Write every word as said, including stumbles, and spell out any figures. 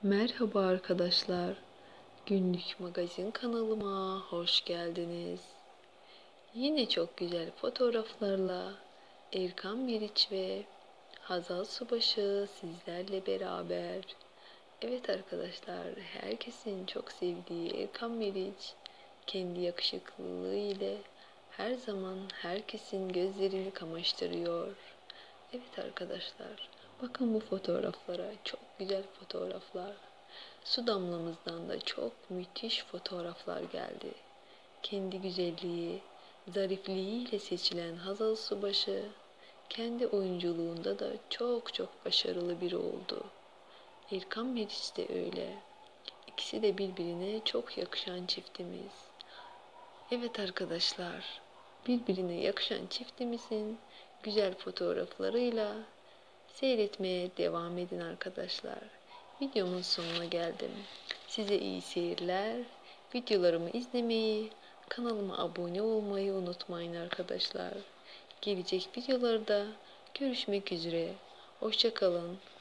Merhaba arkadaşlar. Günlük magazin kanalıma hoş geldiniz. Yine çok güzel fotoğraflarla Erkan Meriç ve Hazal Subaşı sizlerle beraber. Evet arkadaşlar, herkesin çok sevdiği Erkan Meriç kendi yakışıklılığı ile her zaman herkesin gözlerini kamaştırıyor. Evet arkadaşlar, bakın bu fotoğraflara, çok güzel fotoğraflar. Su damlamızdan da çok müthiş fotoğraflar geldi. Kendi güzelliği, zarifliğiyle seçilen Hazal Subaşı, kendi oyunculuğunda da çok çok başarılı biri oldu. Erkan Meriç de öyle. İkisi de birbirine çok yakışan çiftimiz. Evet arkadaşlar, birbirine yakışan çiftimizin güzel fotoğraflarıyla seyretmeye devam edin arkadaşlar. Videomun sonuna geldim. Size iyi seyirler. Videolarımı izlemeyi, kanalıma abone olmayı unutmayın arkadaşlar. Gelecek videolarda görüşmek üzere. Hoşça kalın.